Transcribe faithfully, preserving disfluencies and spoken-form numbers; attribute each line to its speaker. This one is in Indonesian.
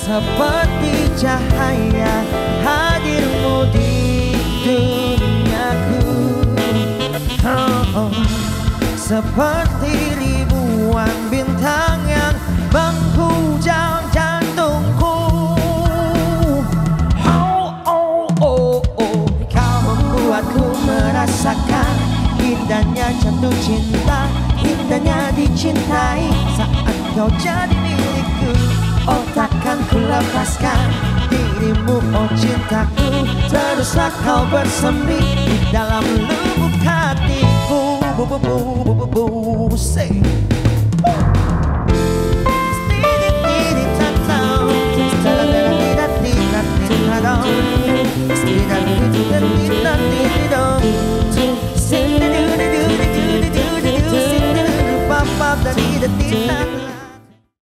Speaker 1: seperti cahaya hadirmu di duniaku. Oh, oh. Seperti ribuan bintang yang menghujam jantungku. Oh, oh, oh, oh. Kau membuatku merasakan indahnya jatuh cinta, indahnya dicintai saat kau jadi milikku. Oh, takkan ku lepaskan dirimu, oh cintaku. Teruslah kau bersemi di dalam lubuk hatiku. Bu, bu, bu, bu, bu, bu, say.